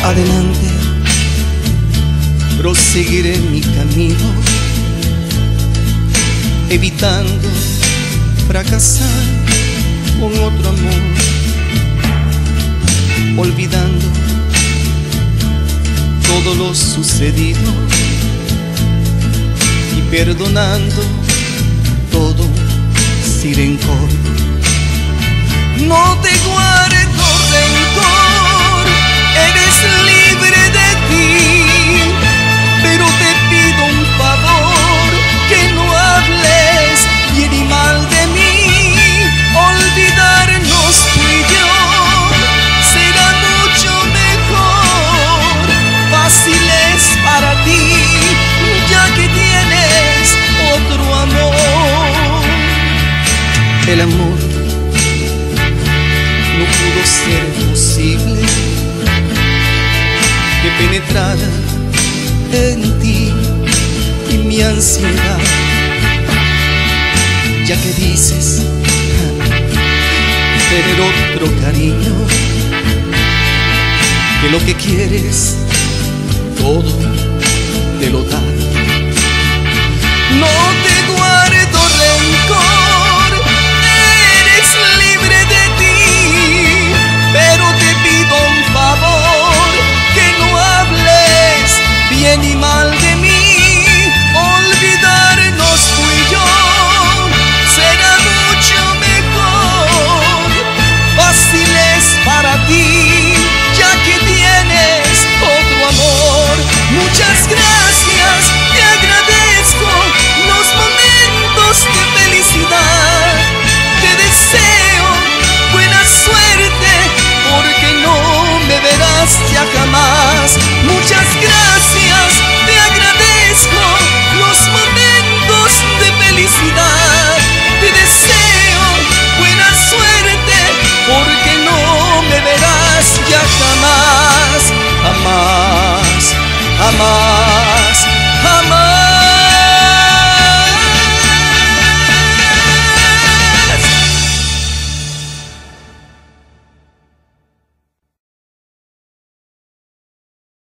Adelante, proseguiré mi camino, evitando fracasar con otro amor, olvidando todo lo sucedido y perdonando todo sin rencor. No te guardo rencor, eres libre de ti, pero te pido un favor, que no hables bien y mal de mí. Olvidarnos tú y yo será mucho mejor, fácil es para ti, ya que tienes otro amor. El amor no pudo ser posible que penetrara en ti y mi ansiedad, ya que dices tener otro cariño, que lo que quieres todo te lo da. No te